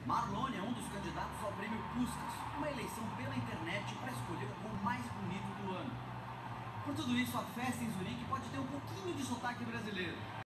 Marlone é um dos candidatos ao prêmio Puskás, uma eleição pela internet para escolher o gol mais bonito do ano. Por tudo isso, a festa em Zurique pode ter um pouquinho de sotaque brasileiro.